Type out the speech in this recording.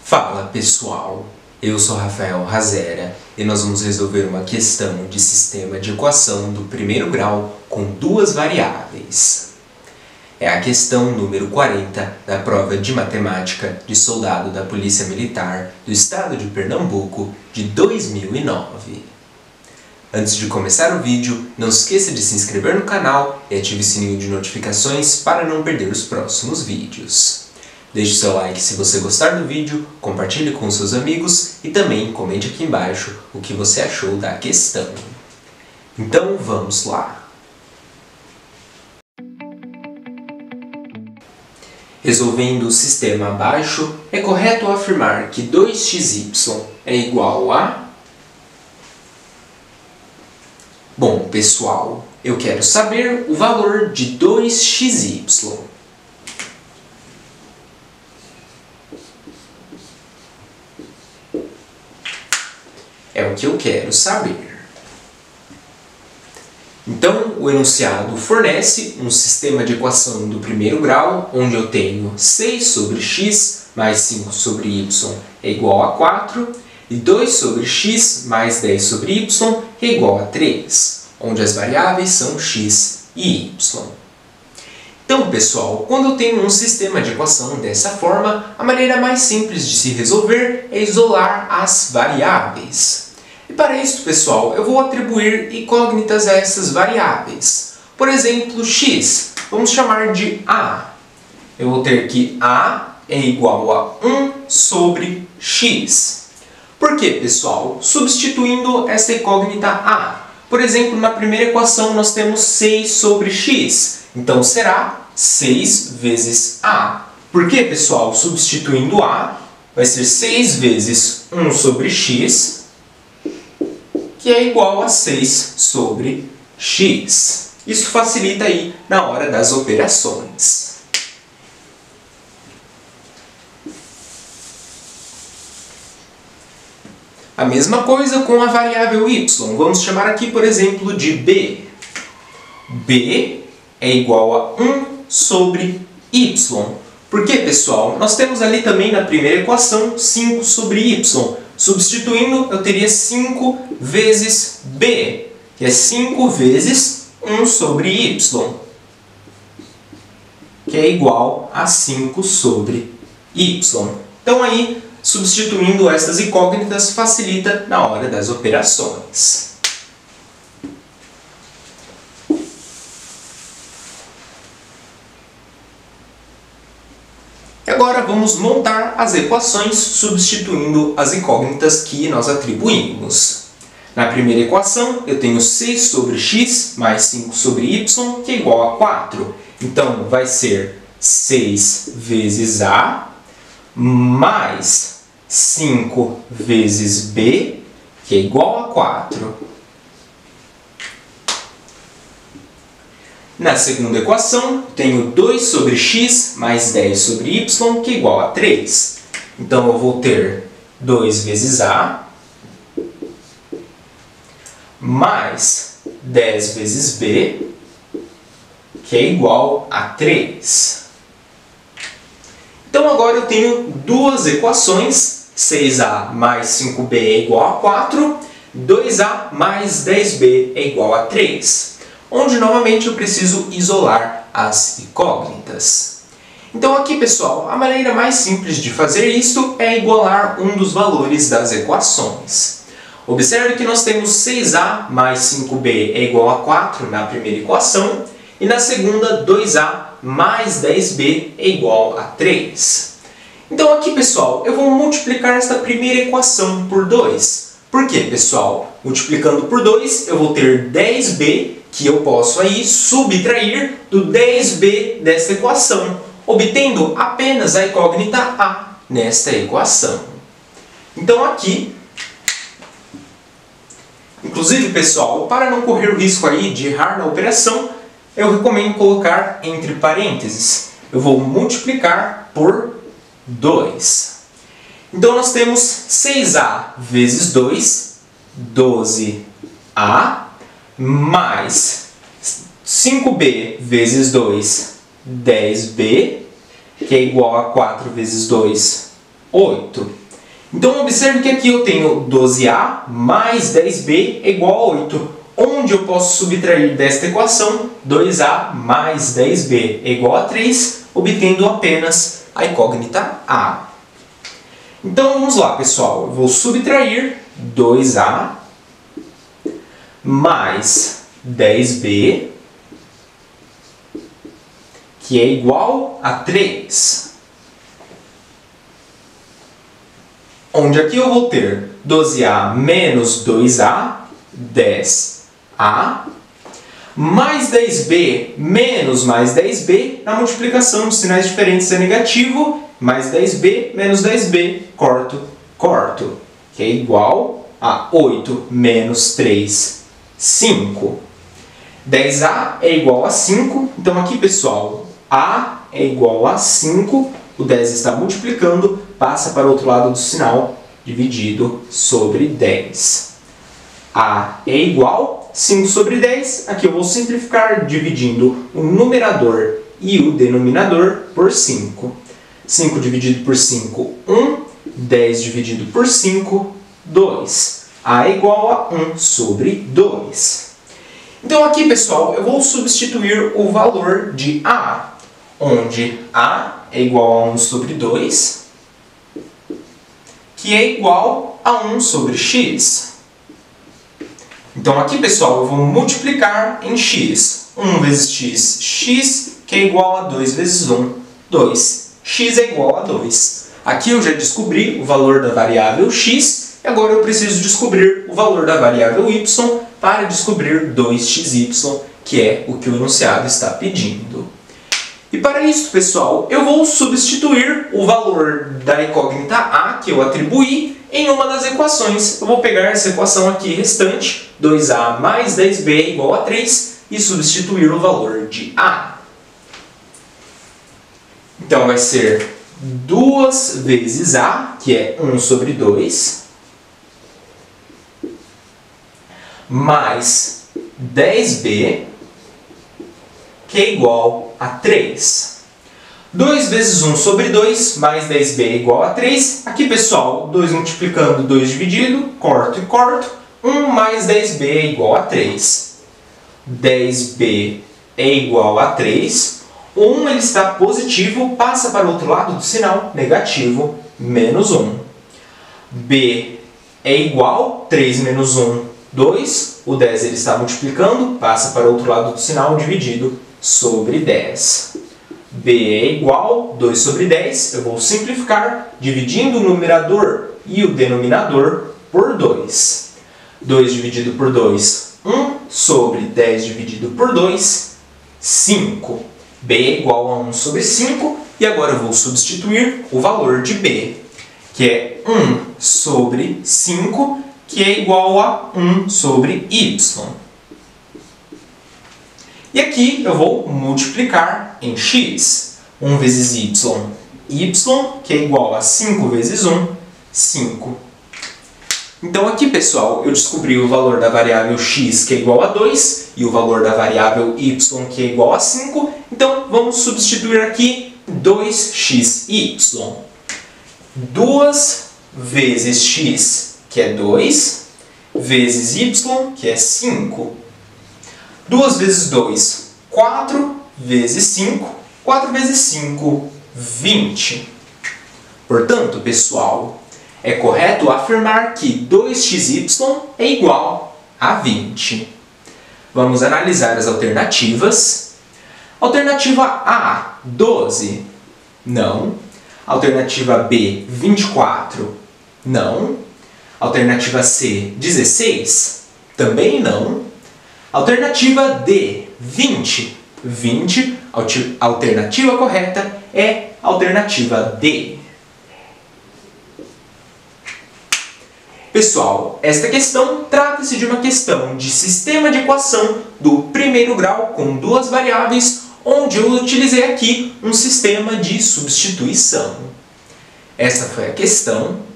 Fala pessoal, eu sou Rafael Razera e nós vamos resolver uma questão de sistema de equação do primeiro grau com duas variáveis. É a questão número 40 da prova de matemática de soldado da Polícia Militar do Estado de Pernambuco de 2009. Antes de começar o vídeo, não se esqueça de se inscrever no canal e ative o sininho de notificações para não perder os próximos vídeos. Deixe seu like se você gostar do vídeo, compartilhe com seus amigos e também comente aqui embaixo o que você achou da questão. Então vamos lá! Resolvendo o sistema abaixo, é correto afirmar que 2xy é igual a... Bom, pessoal, eu quero saber o valor de 2xy. É o que eu quero saber. Então, o enunciado fornece um sistema de equação do primeiro grau, onde eu tenho 6 sobre x mais 5 sobre y é igual a 4, e 2 sobre x mais 10 sobre y é igual a 3, onde as variáveis são x e y. Então, pessoal, quando eu tenho um sistema de equação dessa forma, a maneira mais simples de se resolver é isolar as variáveis. E para isso, pessoal, eu vou atribuir incógnitas a essas variáveis. Por exemplo, x, vamos chamar de a. Eu vou ter que a é igual a 1 sobre x. Por quê, pessoal? Substituindo essa incógnita a. Por exemplo, na primeira equação nós temos 6 sobre x. Então será 6 vezes a. Por quê, pessoal? Substituindo a, vai ser 6 vezes 1 sobre x, que é igual a 6 sobre x. Isso facilita aí na hora das operações. A mesma coisa com a variável y. Vamos chamar aqui, por exemplo, de b. b é igual a 1 sobre y. Por quê, pessoal? Nós temos ali também na primeira equação 5 sobre y. Substituindo, eu teria 5 vezes b, que é 5 vezes 1 sobre y, que é igual a 5 sobre y. Então aí, substituindo estas incógnitas, facilita na hora das operações. Agora vamos montar as equações substituindo as incógnitas que nós atribuímos. Na primeira equação, eu tenho 6 sobre x mais 5 sobre y, que é igual a 4. Então, vai ser 6 vezes a mais 5 vezes b, que é igual a 4. Na segunda equação, tenho 2 sobre x mais 10 sobre y, que é igual a 3. Então, eu vou ter 2 vezes a mais 10 vezes b, que é igual a 3. Então, agora eu tenho duas equações. 6a mais 5b é igual a 4. 2a mais 10b é igual a 3. Onde, novamente, eu preciso isolar as incógnitas. Então, aqui, pessoal, a maneira mais simples de fazer isto é igualar um dos valores das equações. Observe que nós temos 6a mais 5b é igual a 4 na primeira equação, e na segunda, 2a mais 10b é igual a 3. Então, aqui, pessoal, eu vou multiplicar esta primeira equação por 2. Por quê, pessoal? Multiplicando por 2, eu vou ter 10b, que eu posso aí subtrair do 10b desta equação, obtendo apenas a incógnita a nesta equação. Então aqui, inclusive, pessoal, para não correr o risco aí de errar na operação, eu recomendo colocar entre parênteses. Eu vou multiplicar por 2. Então nós temos 6a vezes 2, 12a, mais 5b vezes 2, 10b, que é igual a 4 vezes 2, 8. Então, observe que aqui eu tenho 12a mais 10b é igual a 8. Onde eu posso subtrair desta equação 2a mais 10b é igual a 3, obtendo apenas a incógnita a. Então, vamos lá, pessoal. Eu vou subtrair 2a mais 10b, que é igual a 3. Onde aqui eu vou ter 12a menos 2a, 10a, mais 10b menos mais 10b, na multiplicação de sinais diferentes é negativo, mais 10b menos 10b, corto, que é igual a 8 menos 3, 5. 10a é igual a 5, então aqui, pessoal, a é igual a 5, o 10 está multiplicando, passa para o outro lado do sinal, dividido sobre 10. A é igual a 5 sobre 10, aqui eu vou simplificar dividindo o numerador e o denominador por 5. 5 dividido por 5, 1. 10 dividido por 5, 2. A é igual a 1 sobre 2. Então aqui, pessoal, eu vou substituir o valor de a, onde a é igual a 1 sobre 2, que é igual a 1 sobre x. Então aqui, pessoal, eu vou multiplicar em x. 1 vezes x, x, que é igual a 2 vezes 1, 2. X é igual a 2. Aqui eu já descobri o valor da variável x, e agora eu preciso descobrir o valor da variável y para descobrir 2xy, que é o que o enunciado está pedindo. E para isso, pessoal, eu vou substituir o valor da incógnita a que eu atribuí em uma das equações. Eu vou pegar essa equação aqui restante, 2a mais 10b é igual a 3, e substituir o valor de a. Então vai ser 2 vezes a, que é 1 sobre 2, mais 10b, que é igual a 3. 2 vezes 1 sobre 2, mais 10b é igual a 3. Aqui, pessoal, 2 multiplicando, 2 dividido, corto e corto. 1 mais 10b é igual a 3. 10b é igual a 3. O 1 ele está positivo, passa para o outro lado do sinal, negativo, menos 1. b é igual, 3 menos 1, 2. O 10 ele está multiplicando, passa para o outro lado do sinal, dividido sobre 10. b é igual, 2 sobre 10. Eu vou simplificar, dividindo o numerador e o denominador por 2. 2 dividido por 2, 1 sobre 10 dividido por 2, 5. b é igual a 1 sobre 5, e agora eu vou substituir o valor de b, que é 1 sobre 5, que é igual a 1 sobre y. E aqui eu vou multiplicar em x. 1 vezes y, que é igual a 5 vezes 1, 5. Então aqui, pessoal, eu descobri o valor da variável x, que é igual a 2, e o valor da variável y, que é igual a 5. Então, vamos substituir aqui 2xy. 2 vezes x, que é 2, vezes y, que é 5. 2 vezes 2, 4, vezes 5. 4 vezes 5, 20. Portanto, pessoal, é correto afirmar que 2xy é igual a 20. Vamos analisar as alternativas. Alternativa A, 12. Não. Alternativa B, 24. Não. Alternativa C, 16. Também não. Alternativa D, 20. 20. A alternativa correta é a alternativa D. Pessoal, esta questão trata-se de uma questão de sistema de equação do primeiro grau com duas variáveis, onde eu utilizei aqui um sistema de substituição. Essa foi a questão.